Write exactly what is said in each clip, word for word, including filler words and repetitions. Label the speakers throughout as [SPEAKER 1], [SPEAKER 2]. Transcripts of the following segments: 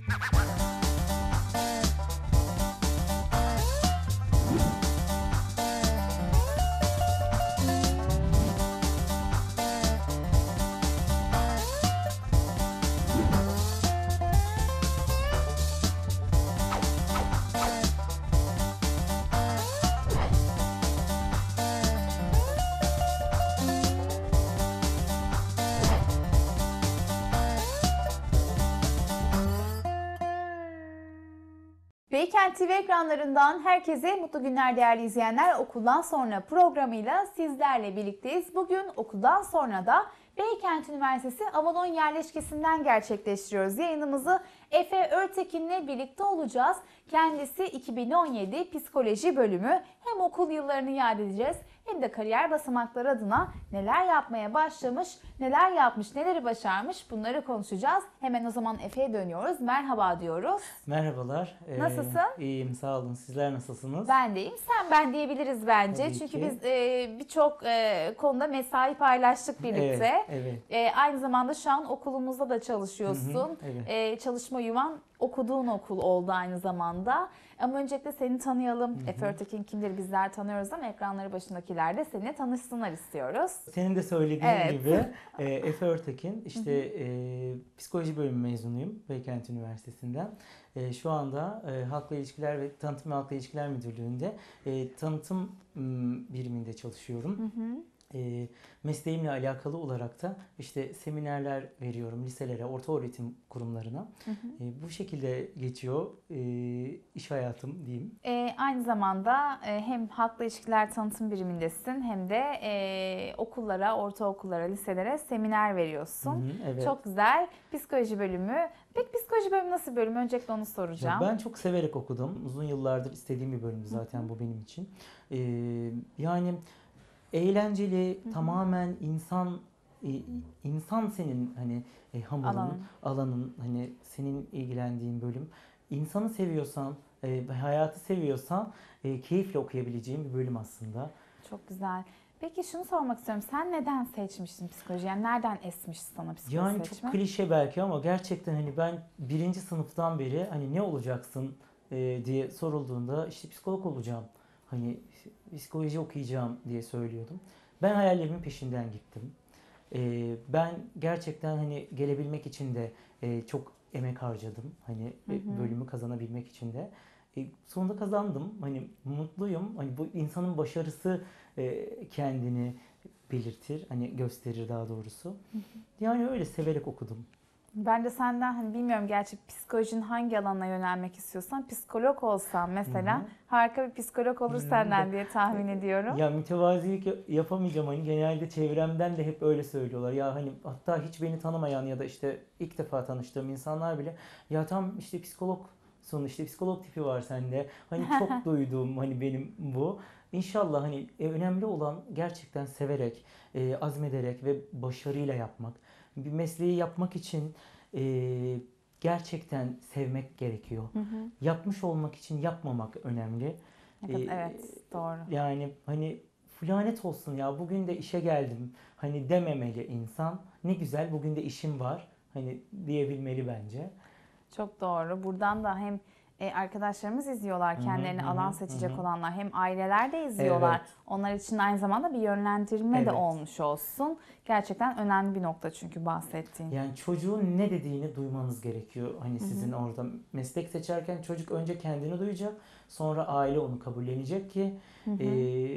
[SPEAKER 1] Beykent T V ekranlarından herkese mutlu günler değerli izleyenler. Okuldan sonra programıyla sizlerle birlikteyiz. Bugün okuldan sonra da Beykent Üniversitesi Avalon yerleşkesinden gerçekleştiriyoruz. Yayınımızı Efe Örtekin'le birlikte olacağız. Kendisi iki bin on yedi Psikoloji bölümü. Hem okul yıllarını yad edeceğiz hem de kariyer basamakları adına neler yapmaya başlamış, neler yapmış, neleri başarmış bunları konuşacağız. Hemen o zaman Efe'ye dönüyoruz. Merhaba diyoruz.
[SPEAKER 2] Merhabalar.
[SPEAKER 1] Nasılsın?
[SPEAKER 2] Ee, iyiyim, sağ olun. Sizler nasılsınız?
[SPEAKER 1] Ben de iyiyim. Sen ben diyebiliriz bence.
[SPEAKER 2] Tabii
[SPEAKER 1] Çünkü
[SPEAKER 2] ki.
[SPEAKER 1] biz e, birçok e, konuda mesai paylaştık birlikte.
[SPEAKER 2] Evet, evet.
[SPEAKER 1] E, aynı zamanda şu an okulumuzda da çalışıyorsun.
[SPEAKER 2] Hı hı, evet.
[SPEAKER 1] E, çalışma yuvan okuduğun okul oldu aynı zamanda. Ama öncelikle seni tanıyalım.
[SPEAKER 2] Hı hı.
[SPEAKER 1] Efe Örtekin kimdir bizler tanıyoruz ama ekranları başındakiler de seninle tanışsınlar istiyoruz.
[SPEAKER 2] Senin de söylediğin
[SPEAKER 1] Evet.
[SPEAKER 2] gibi e, Efe Örtekin, işte e, psikoloji bölümü mezunuyum Beykent Üniversitesi'nden. E, şu anda e, Halkla İlişkiler ve Tanıtım ve Halkla İlişkiler Müdürlüğü'nde e, tanıtım m, biriminde çalışıyorum.
[SPEAKER 1] Hı hı.
[SPEAKER 2] E, mesleğimle alakalı olarak da işte seminerler veriyorum liselere, orta öğretim kurumlarına.
[SPEAKER 1] Hı hı.
[SPEAKER 2] E, bu şekilde geçiyor e, iş hayatım diyeyim.
[SPEAKER 1] E, aynı zamanda e, hem halkla ilişkiler tanıtım birimindesin hem de e, okullara, ortaokullara, liselere seminer veriyorsun.
[SPEAKER 2] Hı hı, evet.
[SPEAKER 1] Çok güzel. Psikoloji bölümü. Peki psikoloji bölümü nasıl bir bölüm? Öncelikle onu soracağım.
[SPEAKER 2] Ya ben çok severek okudum. Uzun yıllardır istediğim bir bölümdü zaten, hı hı, bu benim için. Ee, yani eğlenceli, hı hı, tamamen insan e, insan senin hani e, hamurun,
[SPEAKER 1] Alanın.
[SPEAKER 2] alanın, hani senin ilgilendiğin bölüm. İnsanı seviyorsan, e, hayatı seviyorsan e, keyifle okuyabileceğin bir bölüm aslında.
[SPEAKER 1] Çok güzel. Peki şunu sormak istiyorum. Sen neden seçmiştin psikoloji? Yani nereden esmiş sana psikoloji
[SPEAKER 2] Yani
[SPEAKER 1] seçmek?
[SPEAKER 2] çok klişe belki ama gerçekten hani ben birinci sınıftan beri hani ne olacaksın e, diye sorulduğunda işte psikolog olacağım, hani psikoloji okuyacağım diye söylüyordum. Ben hayallerimin peşinden gittim. E, ben gerçekten hani gelebilmek için de e, çok emek harcadım. Hani
[SPEAKER 1] Hı hı.
[SPEAKER 2] bölümü kazanabilmek için de. E, sonunda kazandım. Hani mutluyum. Hani bu insanın başarısı e, kendini belirtir, hani gösterir daha doğrusu. Hı hı. Yani öyle severek okudum.
[SPEAKER 1] Ben de senden hani bilmiyorum gerçi psikolojinin hangi alana yönelmek istiyorsan psikolog olsan mesela, hı hı, harika bir psikolog olur senden diye tahmin ediyorum.
[SPEAKER 2] Ya mütevazilik yapamayacağım, hani genelde çevremden de hep öyle söylüyorlar. Ya hani hatta hiç beni tanımayan ya da işte ilk defa tanıştığım insanlar bile ya tam işte psikologsun, işte psikolog tipi var sende. Hani çok duyduğum hani benim bu. İnşallah hani önemli olan gerçekten severek, e, azmederek ve başarıyla yapmak. Bir mesleği yapmak için e, gerçekten sevmek gerekiyor. Hı hı. Yapmış olmak için yapmamak önemli.
[SPEAKER 1] Evet,
[SPEAKER 2] Ee,
[SPEAKER 1] evet, doğru.
[SPEAKER 2] Yani hani flanet olsun ya bugün de işe geldim hani dememeli insan. Ne güzel bugün de işim var hani diyebilmeli bence.
[SPEAKER 1] Çok doğru. Buradan da hem e, arkadaşlarımız izliyorlar, kendilerine
[SPEAKER 2] Hı hı,
[SPEAKER 1] alan
[SPEAKER 2] hı
[SPEAKER 1] seçecek
[SPEAKER 2] hı.
[SPEAKER 1] olanlar, hem aileler de izliyorlar.
[SPEAKER 2] Evet.
[SPEAKER 1] Onlar için aynı zamanda bir yönlendirme
[SPEAKER 2] Evet.
[SPEAKER 1] de olmuş olsun. Gerçekten önemli bir nokta çünkü bahsettiğin.
[SPEAKER 2] Yani çocuğun ne dediğini duymanız gerekiyor. Hani sizin, hı hı, orada meslek seçerken çocuk önce kendini duyacak, sonra aile onu kabullenecek ki hı hı. E,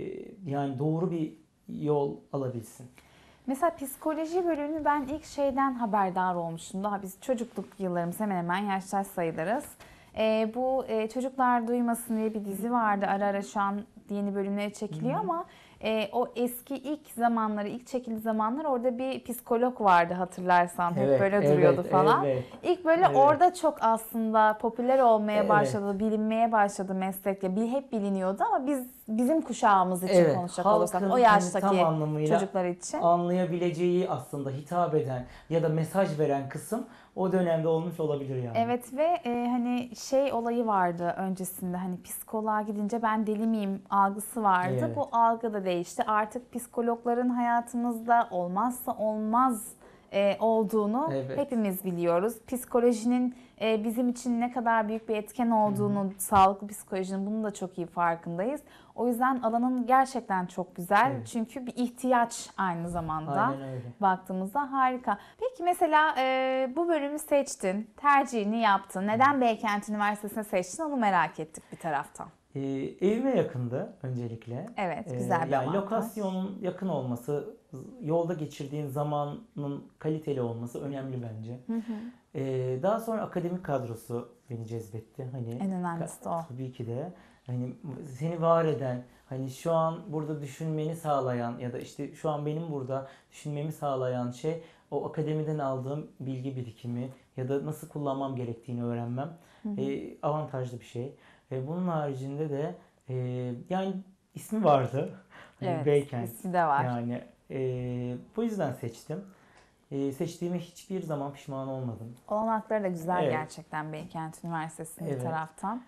[SPEAKER 2] yani doğru bir yol alabilsin.
[SPEAKER 1] Mesela psikoloji bölümünü ben ilk şeyden haberdar olmuştum. Daha biz çocukluk yıllarımız hemen hemen yaştaş sayılırız. E, bu e, Çocuklar Duymasın diye bir dizi vardı. Ara ara şu an yeni bölümleri çekiliyor, hı hı, ama e, o eski ilk zamanları, ilk çekildiği zamanlar orada bir psikolog vardı hatırlarsan.
[SPEAKER 2] Evet,
[SPEAKER 1] hep böyle
[SPEAKER 2] evet,
[SPEAKER 1] duruyordu falan.
[SPEAKER 2] Evet,
[SPEAKER 1] İlk böyle
[SPEAKER 2] evet.
[SPEAKER 1] Orada çok aslında popüler olmaya
[SPEAKER 2] Evet.
[SPEAKER 1] başladı, bilinmeye başladı meslekle. Bir hep biliniyordu ama biz bizim kuşağımız için, evet, konuşacak olursak o yaştaki
[SPEAKER 2] hani tam anlamıyla
[SPEAKER 1] çocuklar için
[SPEAKER 2] anlayabileceği, aslında hitap eden ya da mesaj veren kısım o dönemde olmuş olabilir yani.
[SPEAKER 1] Evet ve e, hani şey olayı vardı öncesinde, hani psikoloğa gidince ben deli miyim algısı vardı.
[SPEAKER 2] Evet.
[SPEAKER 1] Bu algı da değişti. Artık psikologların hayatımızda olmazsa olmaz e, olduğunu
[SPEAKER 2] Evet.
[SPEAKER 1] hepimiz biliyoruz. Psikolojinin e, bizim için ne kadar büyük bir etken olduğunu, hı hı. sağlıklı psikolojinin bunun da çok iyi farkındayız. O yüzden alanın gerçekten çok güzel. Evet. Çünkü bir ihtiyaç aynı zamanda.
[SPEAKER 2] Aynen öyle.
[SPEAKER 1] Baktığımızda harika. Peki mesela e, bu bölümü seçtin, tercihini yaptın. Neden Beykent Üniversitesi'ni seçtin onu merak ettik bir taraftan.
[SPEAKER 2] Ee, evime yakındı öncelikle.
[SPEAKER 1] Evet, güzel bir
[SPEAKER 2] ee, yani
[SPEAKER 1] avantaj.
[SPEAKER 2] lokasyonun yakın olması, yolda geçirdiğin zamanın kaliteli olması önemli bence.
[SPEAKER 1] Hı hı.
[SPEAKER 2] Ee, daha sonra akademik kadrosu beni cezbetti. Hani
[SPEAKER 1] en önemlisi de o.
[SPEAKER 2] Tabii ki de. Hani seni var eden, hani şu an burada düşünmeni sağlayan ya da işte şu an benim burada düşünmemi sağlayan şey o akademiden aldığım bilgi birikimi ya da nasıl kullanmam gerektiğini öğrenmem. Hı hı. E, avantajlı bir şey. E, bunun haricinde de e, yani ismi vardı. Hani
[SPEAKER 1] evet,
[SPEAKER 2] Beykent.
[SPEAKER 1] ismi de var.
[SPEAKER 2] Yani e, bu yüzden seçtim. E, seçtiğime hiçbir zaman pişman olmadım.
[SPEAKER 1] Olanakları da güzel
[SPEAKER 2] evet.
[SPEAKER 1] gerçekten Beykent Üniversitesi'nin
[SPEAKER 2] evet.
[SPEAKER 1] bir taraftan.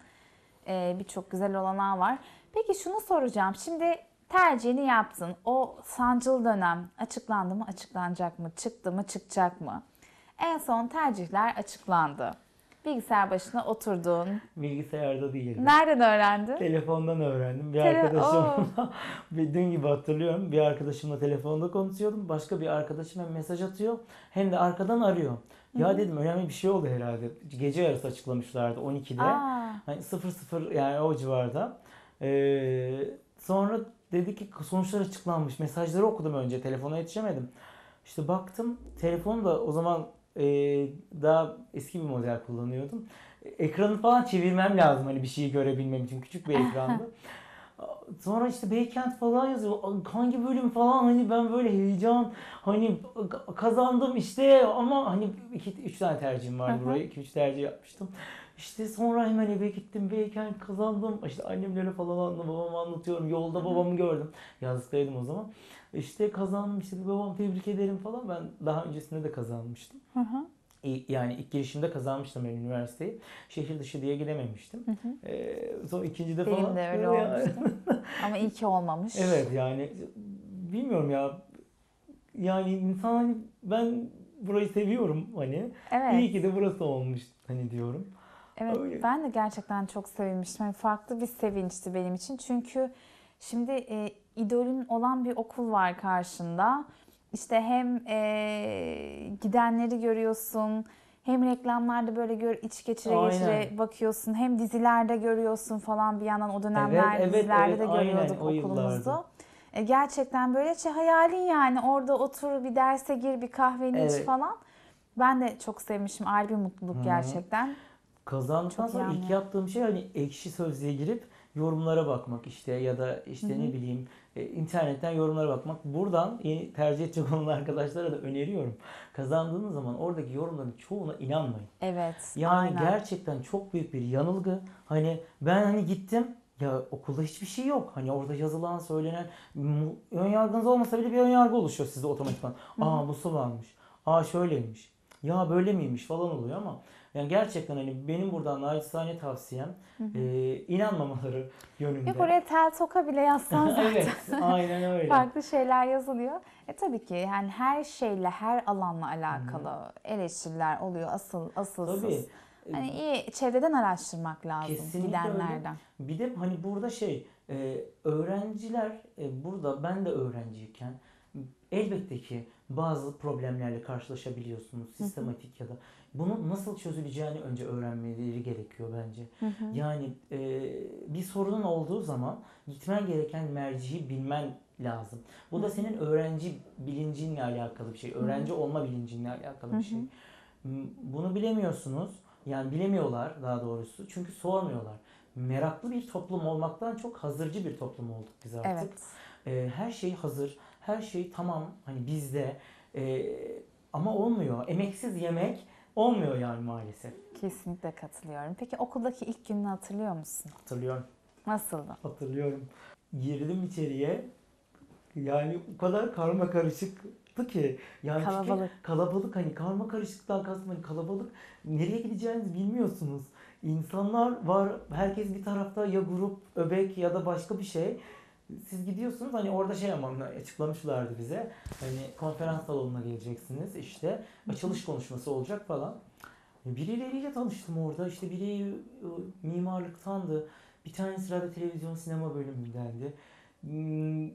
[SPEAKER 1] E, Birçok güzel olanağı var. Peki şunu soracağım. Şimdi tercihini yaptın. O sancılı dönem açıklandı mı, açıklanacak mı, çıktı mı, çıkacak mı? En son tercihler açıklandı. Bilgisayar başına oturdun.
[SPEAKER 2] Bilgisayarda değildim.
[SPEAKER 1] Nereden öğrendin?
[SPEAKER 2] Telefondan öğrendim. Bir
[SPEAKER 1] Tele-
[SPEAKER 2] arkadaşımla, dün gibi hatırlıyorum. Bir arkadaşımla telefonda konuşuyordum. Başka bir arkadaşım hem mesaj atıyor hem de arkadan arıyor. Ya Hı-hı. dedim önemli bir şey oldu herhalde. Gece yarısı açıklamışlardı on ikide. Aa. Hani sıfır sıfır yani o civarda. Ee, sonra dedi ki sonuçlar açıklanmış. Mesajları okudum önce. Telefona yetişemedim. İşte baktım. Telefonu da o zaman e, daha eski bir model kullanıyordum. Ekranı falan çevirmem lazım hani bir şeyi görebilmem için. Küçük bir ekrandı. Sonra işte Beykent falan yazıyor. Hangi bölüm falan hani ben böyle heyecan hani kazandım işte ama hani iki üç tane tercihim vardı buraya. iki üç tercih yapmıştım. İşte sonra hemen eve gittim. Beykent kazandım. İşte annemlere falan anlatıyorum, babama anlatıyorum. Yolda babamı gördüm. Yazlıktaydım o zaman. İşte kazandım işte babam tebrik ederim falan. Ben daha öncesinde de kazanmıştım. Hı hı. Yani ilk girişimde kazanmıştım ben üniversiteyi. Şehir dışı diye gidememiştim. Hı hı. Ee, sonra ikincide
[SPEAKER 1] Benim
[SPEAKER 2] falan.
[SPEAKER 1] de öyle olmuştu. Ama iyi ki olmamış.
[SPEAKER 2] Evet yani bilmiyorum ya. Yani insan hani ben burayı seviyorum hani. Evet. İyi ki de burası olmuş hani diyorum.
[SPEAKER 1] Evet öyle. Ben de gerçekten çok sevinmiştim. Yani farklı bir sevinçti benim için. Çünkü şimdi e, idolün olan bir okul var karşında. İşte hem e, gidenleri görüyorsun, hem reklamlarda böyle gör, iç geçire aynen. geçire bakıyorsun, hem dizilerde görüyorsun falan bir yandan o dönemler evet, dizilerde evet, evet, de görüyorduk aynen, okulumuzu. E, gerçekten böyle şey hayalin yani orada otur bir derse gir bir kahveni evet. iç falan. Ben de çok sevmişim. Ayrı bir mutluluk Hı-hı. gerçekten.
[SPEAKER 2] Kazandıktan sonra ilk yaptığım şey hani Ekşi Sözlüğe girip yorumlara bakmak işte ya da işte Hı-hı. ne bileyim e, internetten yorumlara bakmak. Buradan yeni tercih edecek olan arkadaşlara da öneriyorum. Kazandığınız zaman oradaki yorumların çoğuna inanmayın.
[SPEAKER 1] Evet.
[SPEAKER 2] Yani
[SPEAKER 1] aynen.
[SPEAKER 2] gerçekten çok büyük bir yanılgı. Hani ben hani gittim ya okulda hiçbir şey yok. Hani orada yazılan, söylenen ön yargınız olmasa bile bir ön yargı oluşuyor sizde otomatikman. Aa bu su varmış. Aa şöyleymiş. Ya böyle miymiş falan oluyor ama yani gerçekten hani benim buradan naçizane tavsiyem hı hı. E, inanmamaları yönünde.
[SPEAKER 1] Yok oraya tel toka bile yazsan zaten.
[SPEAKER 2] evet aynen öyle.
[SPEAKER 1] Farklı şeyler yazılıyor. E tabii ki yani her şeyle her alanla alakalı hı. eleştiriler oluyor asıl asılsız. Tabii. Hani iyi çevreden araştırmak lazım
[SPEAKER 2] Kesinlikle
[SPEAKER 1] gidenlerden.
[SPEAKER 2] Öyle. Bir de hani burada şey e, öğrenciler e, burada ben de öğrenciyken elbette ki bazı problemlerle karşılaşabiliyorsunuz sistematik hı hı. ya da bunun nasıl çözüleceğini önce öğrenmeleri gerekiyor bence. Hı hı. Yani e, bir sorunun olduğu zaman gitmen gereken merciyi bilmen lazım. Bu hı hı. da senin öğrenci bilincinle alakalı bir şey. Öğrenci hı hı. olma bilincinle alakalı hı hı. bir şey. Bunu bilemiyorsunuz. Yani bilemiyorlar daha doğrusu. Çünkü sormuyorlar. Meraklı bir toplum olmaktan çok hazırcı bir toplum olduk biz artık. Evet. Ee, her şey hazır. Her şey tamam hani bizde. Ee, ama olmuyor. Emeksiz yemek olmuyor yani maalesef.
[SPEAKER 1] Kesinlikle katılıyorum. Peki okuldaki ilk gününü hatırlıyor musun?
[SPEAKER 2] Hatırlıyorum.
[SPEAKER 1] Nasıldı?
[SPEAKER 2] Hatırlıyorum. Girdim içeriye. Yani o kadar karma karışıktı ki. Yani kalabalık. Kalabalık hani karma karışıklıktan kastım hani kalabalık. Nereye gideceğinizi bilmiyorsunuz. İnsanlar var. Herkes bir tarafta ya grup, öbek ya da başka bir şey. Siz gidiyorsunuz hani orada şey ama açıklamışlardı bize. Hani konferans salonuna geleceksiniz işte açılış konuşması olacak falan. Birileriyle tanıştım orada. İşte biri e, mimarlıktandı. Bir tanesi radyo televizyon sinema bölümündendi. Hmm,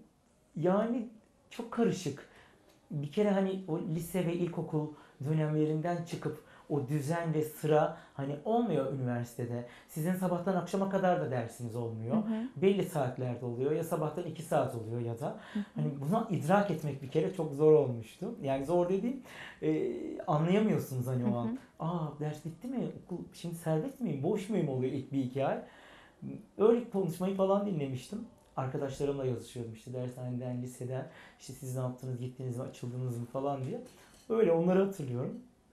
[SPEAKER 2] Yani çok karışık. Bir kere hani o lise ve ilkokul dönemlerinden çıkıp o düzen ve sıra hani olmuyor üniversitede. Sizin sabahtan akşama kadar da dersiniz olmuyor.
[SPEAKER 1] Hı hı.
[SPEAKER 2] Belli saatlerde oluyor. Ya sabahtan iki saat oluyor ya da.
[SPEAKER 1] Hı hı.
[SPEAKER 2] Hani bunu idrak etmek bir kere çok zor olmuştu. Yani zor dediğim e, anlayamıyorsunuz hani o
[SPEAKER 1] Hı hı.
[SPEAKER 2] an. Aa ders bitti mi? Okul şimdi serbest miyim? Boş muyum oluyor ilk bir iki ay. Öyle konuşmayı falan dinlemiştim. Arkadaşlarımla yazışıyordum işte dershaneden, liseden. İşte siz ne yaptınız, gittiniz mi, açıldınız mı falan diye. Öyle onları hatırlıyorum.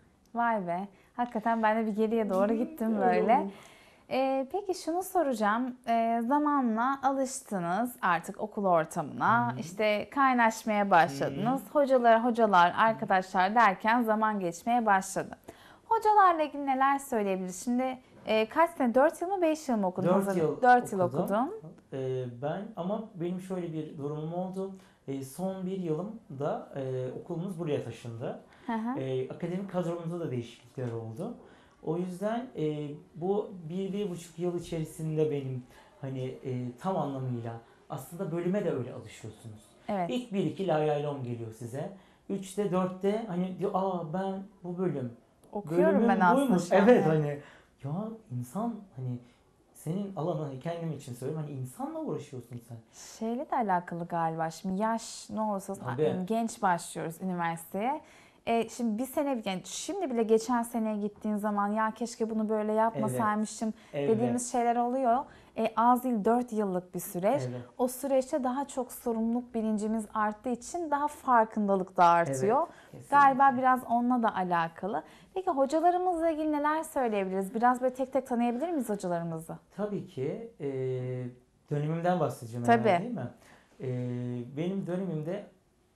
[SPEAKER 1] Vay be. Hakikaten ben de bir geriye doğru gittim
[SPEAKER 2] Öyle
[SPEAKER 1] böyle.
[SPEAKER 2] oldu.
[SPEAKER 1] Ee, peki şunu soracağım. Ee, zamanla alıştınız artık okul ortamına.
[SPEAKER 2] Hı hı.
[SPEAKER 1] İşte kaynaşmaya başladınız. Hocalar, hocalar, arkadaşlar derken zaman geçmeye başladı. Hocalarla ilgili neler söyleyebiliriz? Şimdi e, kaç sene? dört yıl mı beş yıl mı okudun?
[SPEAKER 2] dört yıl
[SPEAKER 1] dört yıl
[SPEAKER 2] okudum.
[SPEAKER 1] okudun.
[SPEAKER 2] Ee, ben ama benim şöyle bir durumum oldu. Ee, son bir yılımda e, okulumuz buraya taşındı.
[SPEAKER 1] Hı hı.
[SPEAKER 2] Ee, akademik kadromuzda da değişiklikler oldu. O yüzden e, bu bir, bir buçuk yıl içerisinde benim hani e, tam anlamıyla aslında bölüme de öyle alışıyorsunuz.
[SPEAKER 1] Evet.
[SPEAKER 2] İlk bir iki layaylom geliyor size. Üçte dörtte hani diyor aa ben bu bölüm.
[SPEAKER 1] Okuyorum ben
[SPEAKER 2] Bölümüm
[SPEAKER 1] aslında
[SPEAKER 2] buymuş.
[SPEAKER 1] şu an.
[SPEAKER 2] Evet hani ya insan hani senin alanı hani kendim için söylüyorum hani insanla uğraşıyorsun sen.
[SPEAKER 1] Şeyle de alakalı galiba. Şimdi yaş ne olursa olsun
[SPEAKER 2] Tabii.
[SPEAKER 1] genç başlıyoruz üniversiteye. E, şimdi bir sene, yani şimdi bile geçen seneye gittiğin zaman ya keşke bunu böyle yapmasaymışım
[SPEAKER 2] Evet.
[SPEAKER 1] dediğimiz şeyler oluyor. E, az değil dört yıllık bir süreç.
[SPEAKER 2] Evet.
[SPEAKER 1] O süreçte daha çok sorumluluk bilincimiz arttığı için daha farkındalık da artıyor.
[SPEAKER 2] Evet. Kesinlikle.
[SPEAKER 1] Galiba biraz onunla da alakalı. Peki hocalarımızla ilgili neler söyleyebiliriz? Biraz böyle tek tek tanıyabilir miyiz hocalarımızı?
[SPEAKER 2] Tabii ki e, dönemimden bahsedeceğim
[SPEAKER 1] Tabii.
[SPEAKER 2] herhalde değil mi? E, benim dönemimde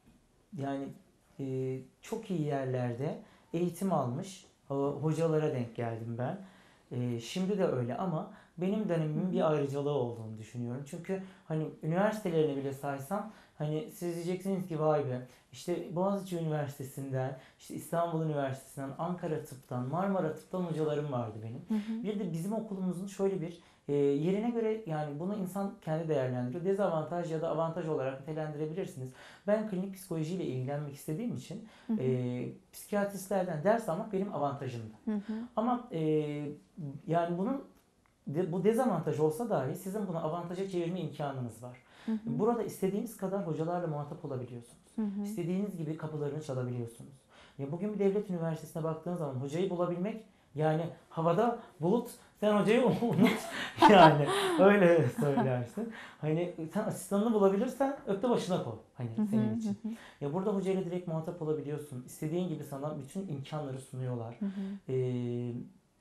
[SPEAKER 2] yani e, çok iyi yerlerde eğitim almış ho- hocalara denk geldim ben. E, şimdi de öyle ama benim dönemimin bir ayrıcalığı olduğunu düşünüyorum. Çünkü hani üniversitelerini bile saysam hani siz diyeceksiniz ki vay be işte Boğaziçi Üniversitesi'nden, işte İstanbul Üniversitesi'nden, Ankara Tıp'tan, Marmara Tıp'tan hocalarım vardı benim.
[SPEAKER 1] Hı hı.
[SPEAKER 2] Bir de bizim okulumuzun şöyle bir e, yerine göre yani bunu insan kendi değerlendiriyor. Dezavantaj ya da avantaj olarak nitelendirebilirsiniz. Ben klinik psikolojiyle ilgilenmek istediğim için
[SPEAKER 1] Hı hı.
[SPEAKER 2] e, psikiyatristlerden ders almak benim avantajımdı.
[SPEAKER 1] Hı hı.
[SPEAKER 2] Ama e, yani bunun de, bu dezavantaj olsa dahi sizin bunu avantaja çevirme imkanınız var.
[SPEAKER 1] Hı hı.
[SPEAKER 2] Burada istediğiniz kadar hocalarla muhatap olabiliyorsunuz.
[SPEAKER 1] Hı hı.
[SPEAKER 2] İstediğiniz gibi kapılarını çalabiliyorsunuz. Ya bugün bir devlet üniversitesine baktığınız zaman hocayı bulabilmek yani havada bulut sen hocayı unut yani öyle söylersin. Hani sen asistanını bulabilirsen öpte başına koy hani
[SPEAKER 1] Hı hı.
[SPEAKER 2] senin için.
[SPEAKER 1] Hı hı.
[SPEAKER 2] Ya burada hocayla direkt muhatap olabiliyorsun. İstediğin gibi sana bütün imkanları sunuyorlar.
[SPEAKER 1] Hı hı.
[SPEAKER 2] Ee,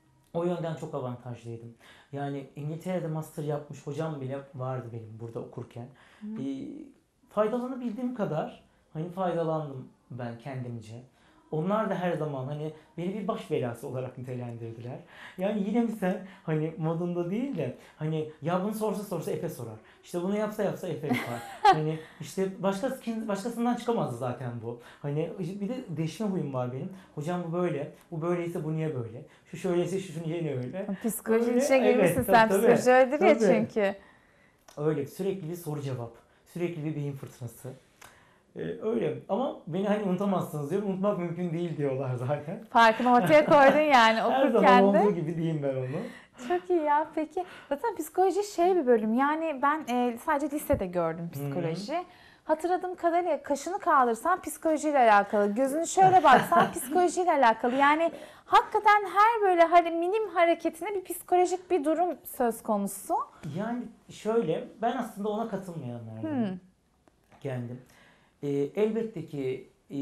[SPEAKER 2] O yönden çok avantajlıydım. Yani İngiltere'de master yapmış hocam bile vardı benim burada okurken.
[SPEAKER 1] Hı.
[SPEAKER 2] Ee, Faydalanabildiğim kadar hani faydalandım ben kendimce. Onlar da her zaman hani beni bir baş belası olarak nitelendirdiler. Yani yine mi sen hani modunda değil de hani ya bunu sorsa sorsa Efe sorar. İşte bunu yapsa yapsa Efe yapar. Hani işte başka başkasından çıkamazdı zaten bu. Hani bir de değişme huyum var benim. Hocam bu böyle. Bu böyleyse bu niye böyle? Şu şöyleyse şu niye öyle?
[SPEAKER 1] Psikoloji
[SPEAKER 2] Öyle,
[SPEAKER 1] içine girmişsin
[SPEAKER 2] evet,
[SPEAKER 1] sen.
[SPEAKER 2] tabii,
[SPEAKER 1] Psikoloji öyledir ya
[SPEAKER 2] tabii.
[SPEAKER 1] çünkü.
[SPEAKER 2] Öyle sürekli bir soru cevap. Sürekli bir beyin fırtınası. Ee, öyle ama beni hani unutamazsınız diyor. Unutmak mümkün değil diyorlar zaten.
[SPEAKER 1] Farkını ortaya koydun yani
[SPEAKER 2] Her zaman
[SPEAKER 1] okurken de.
[SPEAKER 2] olduğu gibi diyeyim ben onu.
[SPEAKER 1] Çok iyi ya. Peki zaten psikoloji şey bir bölüm. Yani ben e, sadece lisede gördüm
[SPEAKER 2] Hı hı.
[SPEAKER 1] psikoloji. Hatırladığım kadarıyla kaşını kaldırsan psikolojiyle alakalı, gözünü şöyle baksan psikolojiyle alakalı. Yani hakikaten her böyle hani minim hareketine bir psikolojik bir durum söz konusu.
[SPEAKER 2] Yani şöyle ben aslında ona katılmayanlardanım
[SPEAKER 1] Hmm.
[SPEAKER 2] kendim. Ee, elbette ki e,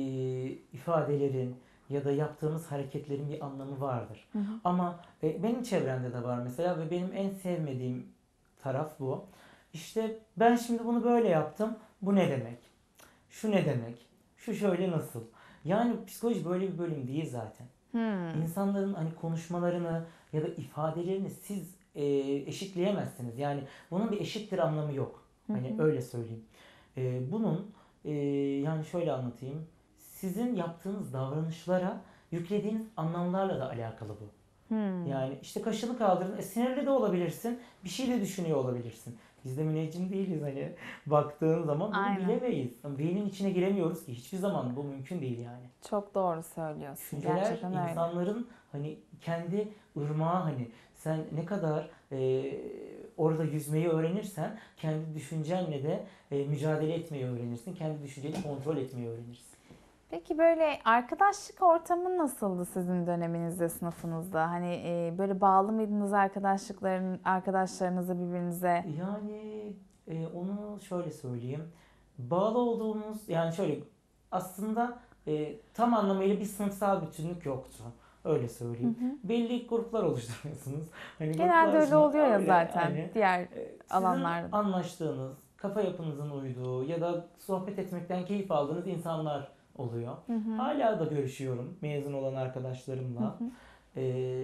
[SPEAKER 2] ifadelerin ya da yaptığımız hareketlerin bir anlamı vardır.
[SPEAKER 1] Hı hı.
[SPEAKER 2] Ama e, benim çevremde de var mesela ve benim en sevmediğim taraf bu. İşte ben şimdi bunu böyle yaptım. Bu ne demek? Şu ne demek? Şu şöyle nasıl? Yani psikoloji böyle bir bölüm değil zaten.
[SPEAKER 1] Hmm.
[SPEAKER 2] İnsanların hani konuşmalarını ya da ifadelerini siz e, eşitleyemezsiniz. Yani bunun bir eşittir anlamı yok. Hani
[SPEAKER 1] hı.
[SPEAKER 2] öyle söyleyeyim. Ee, bunun e, yani şöyle anlatayım. Sizin yaptığınız davranışlara yüklediğiniz anlamlarla da alakalı bu.
[SPEAKER 1] Hmm.
[SPEAKER 2] Yani işte kaşını kaldırdın. E, sinirli de olabilirsin. Bir şey de düşünüyor olabilirsin. Biz de müneccim değiliz hani baktığın zaman bunu
[SPEAKER 1] Aynen.
[SPEAKER 2] bilemeyiz. Beynin içine giremiyoruz ki hiçbir zaman bu mümkün değil yani.
[SPEAKER 1] Çok doğru söylüyorsun.
[SPEAKER 2] Düşünceler
[SPEAKER 1] Gerçekten öyle.
[SPEAKER 2] insanların hani kendi ırmağı hani sen ne kadar e, orada yüzmeyi öğrenirsen kendi düşüncenle de e, mücadele etmeyi öğrenirsin. Kendi düşünceni kontrol etmeyi öğrenirsin.
[SPEAKER 1] Peki böyle arkadaşlık ortamı nasıldı sizin döneminizde, sınıfınızda? Hani e, böyle bağlı mıydınız arkadaşlıkların, arkadaşlarınızla birbirinize?
[SPEAKER 2] Yani e, onu şöyle söyleyeyim. Bağlı olduğumuz yani şöyle aslında e, tam anlamıyla bir sınıfsal bütünlük yoktu. Öyle
[SPEAKER 1] Hı
[SPEAKER 2] söyleyeyim.
[SPEAKER 1] hı.
[SPEAKER 2] Belli gruplar oluşturuyorsunuz. Hani
[SPEAKER 1] Genelde
[SPEAKER 2] gruplar
[SPEAKER 1] öyle
[SPEAKER 2] şuna
[SPEAKER 1] oluyor ya
[SPEAKER 2] öyle
[SPEAKER 1] zaten
[SPEAKER 2] hani
[SPEAKER 1] diğer
[SPEAKER 2] e, sizin
[SPEAKER 1] alanlarda.
[SPEAKER 2] anlaştığınız, kafa yapınızın uyduğu ya da sohbet etmekten keyif aldığınız insanlar oluyor.
[SPEAKER 1] Hı hı.
[SPEAKER 2] Hala da görüşüyorum mezun olan
[SPEAKER 1] Hı
[SPEAKER 2] arkadaşlarımla.
[SPEAKER 1] hı.
[SPEAKER 2] E,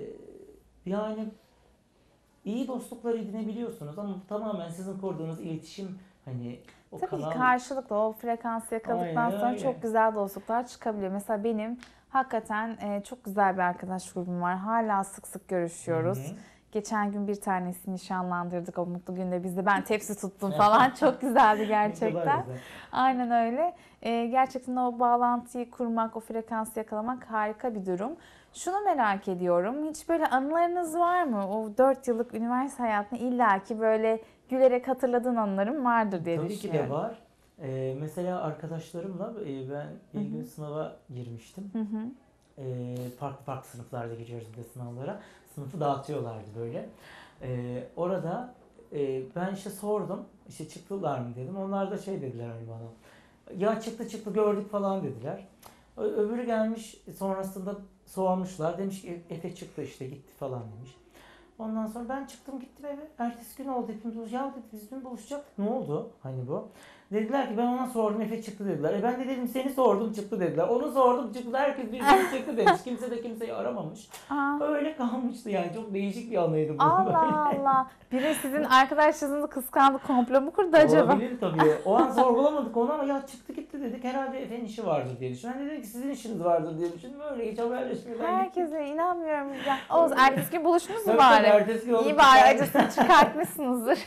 [SPEAKER 2] yani iyi dostluklar edinebiliyorsunuz ama bu tamamen sizin kurduğunuz iletişim hani o
[SPEAKER 1] Tabii ki
[SPEAKER 2] kanal.
[SPEAKER 1] karşılıklı o frekansı yakaladıktan
[SPEAKER 2] Aynen
[SPEAKER 1] sonra
[SPEAKER 2] öyle.
[SPEAKER 1] çok güzel dostluklar çıkabiliyor. Mesela benim hakikaten e, çok güzel bir arkadaş grubum var. Hala sık sık
[SPEAKER 2] Hı hı.
[SPEAKER 1] görüşüyoruz. Geçen gün bir tanesini nişanlandırdık o mutlu günde. Biz de ben tepsi tuttum falan. Çok güzeldi
[SPEAKER 2] Ne kadar
[SPEAKER 1] gerçekten.
[SPEAKER 2] güzel.
[SPEAKER 1] Aynen öyle. E, gerçekten o bağlantıyı kurmak, o frekansı yakalamak harika bir durum. Şunu merak ediyorum. Hiç böyle anılarınız var mı? O dört yıllık üniversite hayatını illaki böyle gülerek hatırladığın anılarım vardır diye
[SPEAKER 2] Tabii ki de
[SPEAKER 1] düşünüyorum.
[SPEAKER 2] var. Ee, mesela arkadaşlarımla e, ben
[SPEAKER 1] Hı
[SPEAKER 2] bir
[SPEAKER 1] hı.
[SPEAKER 2] gün sınava girmiştim.
[SPEAKER 1] Hı hı.
[SPEAKER 2] Ee, farklı farklı sınıflarda giriyoruz bir de sınavlara. Sınıfı dağıtıyorlardı böyle. Ee, orada e, ben işte sordum. İşte çıktılar mı dedim. Onlar da şey dediler hani bana. Ya çıktı çıktı gördük falan dediler. Ö- Öbürü gelmiş sonrasında sormuşlar. Demiş ki Efe çıktı işte gitti falan demiş. Ondan sonra ben çıktım gittim eve. Ertesi gün oldu hepimiz buluş. Ya dedi biz dün buluşacaktık. Ne oldu? Hani bu. Dediler ki ben ona sordum Efe çıktı dediler. E ben de dedim seni sordum çıktı dediler. Onu sordum çıktı. Herkes birbirini çıktı demiş. Kimse de kimseyi aramamış.
[SPEAKER 1] Aa,
[SPEAKER 2] Öyle kalmıştı yani. Çok değişik bir anıydı bu
[SPEAKER 1] Allah
[SPEAKER 2] böyle.
[SPEAKER 1] Allah. Biri sizin arkadaşlarınızı kıskandı, komplo mu kurdu acaba?
[SPEAKER 2] Olabilir tabii. O an sorgulamadık onu ama ya çıktı gitti dedik. Herhalde Efe'nin işi vardır diye düşündüm. Ben de dedim ki sizin işiniz vardır diye düşündüm. Öyle hiç haberleşmeden gittik.
[SPEAKER 1] Herkese inanmıyorum. Ya, Oğuz ertesi gün buluştunuz mu
[SPEAKER 2] Tabii tabii
[SPEAKER 1] bari?
[SPEAKER 2] ertesi gün
[SPEAKER 1] İyi
[SPEAKER 2] olduk
[SPEAKER 1] bari
[SPEAKER 2] çıkardık.
[SPEAKER 1] acısını çıkartmışsınızdır.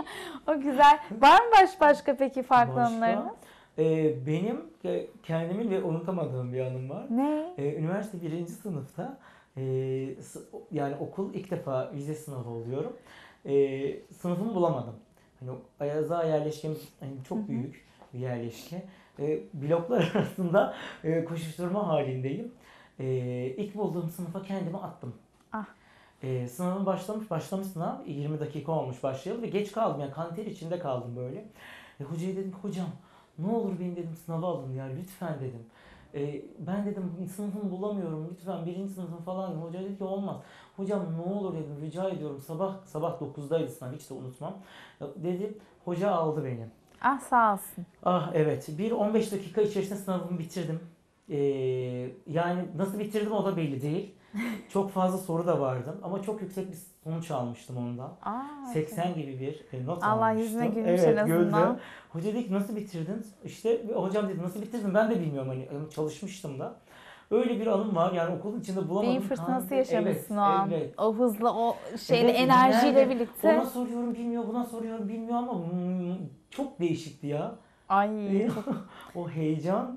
[SPEAKER 1] O güzel. Var mı baş başka peki farklı anılarınız?
[SPEAKER 2] Başka? Ee, benim e, kendimin ve unutamadığım bir anım var.
[SPEAKER 1] Ne?
[SPEAKER 2] Ee, üniversite birinci sınıfta e, s- yani okul ilk defa vize sınavı oluyorum. Ee, sınıfımı bulamadım. Hani o Ayaza yerleşkemiz hani
[SPEAKER 1] Hı
[SPEAKER 2] çok
[SPEAKER 1] hı.
[SPEAKER 2] büyük bir yerleşke. Ee, bloklar arasında e, koşuşturma halindeyim. Ee, ilk bulduğum sınıfa kendimi attım.
[SPEAKER 1] Ah.
[SPEAKER 2] Ee, sınavım başlamış, başlamış sınav. yirmi dakika olmuş başlayalı ve geç kaldım yani kanter içinde kaldım böyle. E, hocaya dedim ki hocam ne olur beni dedim sınava alın ya lütfen dedim. E, ben dedim sınıfımı bulamıyorum lütfen birinci sınıfım falan dedim. Hoca dedi ki olmaz. Hocam ne olur dedim rica ediyorum sabah sabah dokuzdaydı sınav hiç de unutmam. Ya, dedi hoca aldı beni.
[SPEAKER 1] Ah sağ olsun.
[SPEAKER 2] Ah evet bir on beş dakika içerisinde sınavımı bitirdim. E, yani nasıl bitirdim o da belli değil. Çok fazla soru da vardı ama çok yüksek bir sonuç almıştım ondan.
[SPEAKER 1] Aa,
[SPEAKER 2] seksen gibi bir e, not
[SPEAKER 1] Allah yüzüne
[SPEAKER 2] almıştım.
[SPEAKER 1] gülmüş en
[SPEAKER 2] Evet güldü.
[SPEAKER 1] azından.
[SPEAKER 2] Hoca dedi ki nasıl bitirdin? İşte hocam dedi nasıl bitirdin ben de bilmiyorum hani hani çalışmıştım da. Öyle bir anım var yani okulun içinde
[SPEAKER 1] Beyin
[SPEAKER 2] bulamadım.
[SPEAKER 1] fırtınası
[SPEAKER 2] Kandı. Evet,
[SPEAKER 1] yaşamışsın o an.
[SPEAKER 2] evet.
[SPEAKER 1] O hızla, o şeyle,
[SPEAKER 2] Evet,
[SPEAKER 1] enerjiyle
[SPEAKER 2] nerede? Ona
[SPEAKER 1] birlikte.
[SPEAKER 2] soruyorum bilmiyor, buna soruyorum bilmiyor ama hmm, çok değişikti ya.
[SPEAKER 1] Ay çok.
[SPEAKER 2] O heyecan.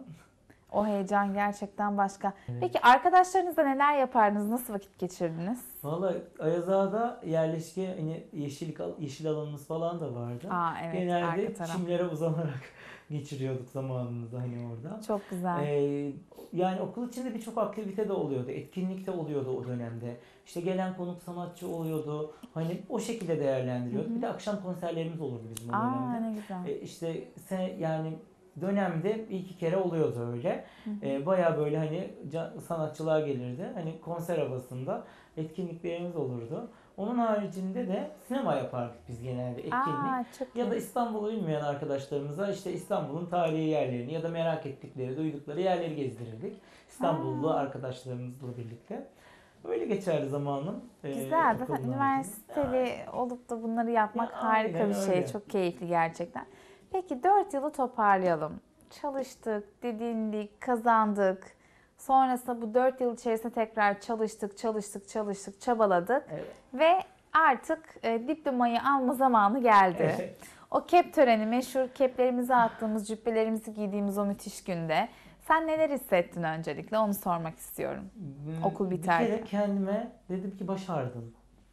[SPEAKER 1] O heyecan gerçekten başka.
[SPEAKER 2] Evet.
[SPEAKER 1] Peki arkadaşlarınızla neler yapardınız? Nasıl vakit geçirdiniz?
[SPEAKER 2] Valla Ayaz Ağa'da yerleşke hani yeşil, yeşil alanımız falan da vardı.
[SPEAKER 1] Aa evet, arka
[SPEAKER 2] Genelde
[SPEAKER 1] taraf.
[SPEAKER 2] çimlere uzanarak geçiriyorduk zamanımızı hani orada.
[SPEAKER 1] Çok güzel.
[SPEAKER 2] Ee, yani okul içinde birçok aktivite de oluyordu, etkinlik de oluyordu o dönemde. İşte gelen konuk sanatçı oluyordu. Hani o şekilde
[SPEAKER 1] Hı
[SPEAKER 2] değerlendiriyorduk. Bir de
[SPEAKER 1] hı.
[SPEAKER 2] akşam konserlerimiz olurdu bizim o
[SPEAKER 1] Aa
[SPEAKER 2] dönemde.
[SPEAKER 1] ne güzel.
[SPEAKER 2] Ee, işte sen yani dönemde bir iki kere oluyordu öyle.
[SPEAKER 1] Hı hı.
[SPEAKER 2] Ee, baya böyle hani ca- sanatçılar gelirdi. Hani konser havasında etkinliklerimiz olurdu. Onun haricinde de sinema yapardık biz genelde etkinlik.
[SPEAKER 1] Aa çok
[SPEAKER 2] Ya da
[SPEAKER 1] iyi.
[SPEAKER 2] İstanbul'u bilmeyen arkadaşlarımıza işte İstanbul'un tarihi yerlerini ya da merak ettikleri, duydukları yerleri gezdirirdik. İstanbullu
[SPEAKER 1] Ha,
[SPEAKER 2] arkadaşlarımızla birlikte. Öyle geçerdi zamanım. Ee,
[SPEAKER 1] Güzel. Zaten
[SPEAKER 2] okulun
[SPEAKER 1] üniversiteli olup da bunları yapmak
[SPEAKER 2] Ya,
[SPEAKER 1] harika
[SPEAKER 2] aynen
[SPEAKER 1] bir şey.
[SPEAKER 2] öyle.
[SPEAKER 1] Çok keyifli gerçekten. Peki dört yılı toparlayalım. Çalıştık, didindik, kazandık. Sonrasında bu dört yıl içerisinde tekrar çalıştık, çalıştık, çalıştık, çabaladık.
[SPEAKER 2] Evet.
[SPEAKER 1] Ve artık e, diplomayı alma zamanı geldi.
[SPEAKER 2] Evet.
[SPEAKER 1] O kep töreni, meşhur keplerimizi attığımız, cübbelerimizi giydiğimiz o müthiş günde sen neler hissettin öncelikle onu sormak istiyorum.
[SPEAKER 2] Hmm,
[SPEAKER 1] Okul
[SPEAKER 2] Bir
[SPEAKER 1] biterken.
[SPEAKER 2] kere kendime dedim ki başardın.